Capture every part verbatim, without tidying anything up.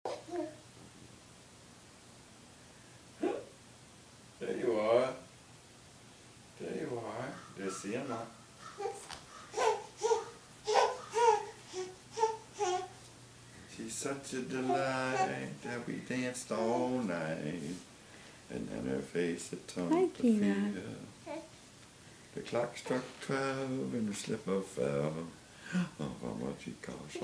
There you are. There you are. There's Sienna. She's such a delight that we danced all night. And then her face had turned Hi, to Tina. fear. The clock struck twelve and the slipper fell. Oh, how much it cost.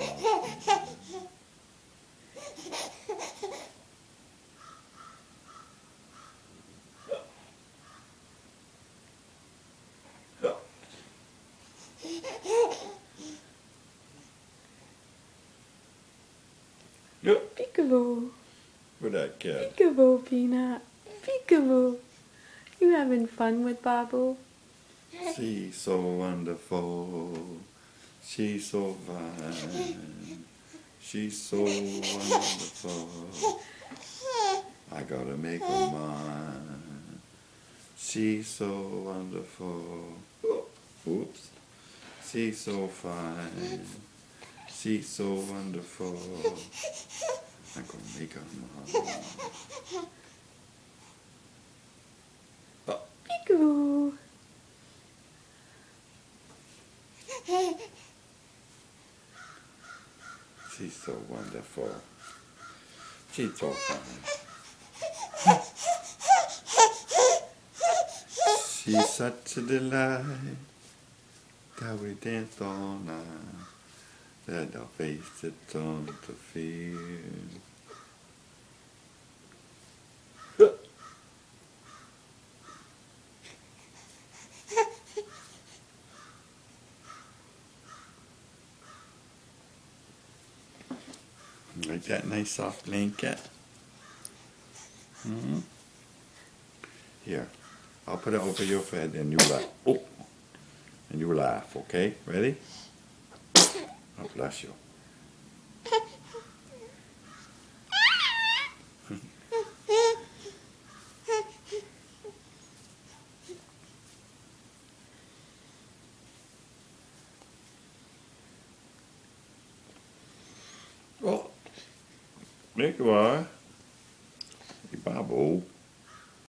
Look, Peekaboo. with that cat. Peekaboo, Peanut. Peekaboo. You having fun with Babu? She's so wonderful. She's so fine. She's so wonderful. I gotta make her mine. She's so wonderful. Oops. She's so fine. She's so wonderful. I'm gonna make her mine. Oh. Peekaboo. She's so wonderful. She's so fine. She's such a delight that we danced all night. That her face had turned to fear. Like that nice soft blanket? Mm-hmm. Here, I'll put it over your head and you laugh. Oh, and you laugh, okay? Ready? Oh, bless you. Oh, there you are. Hey, Babu.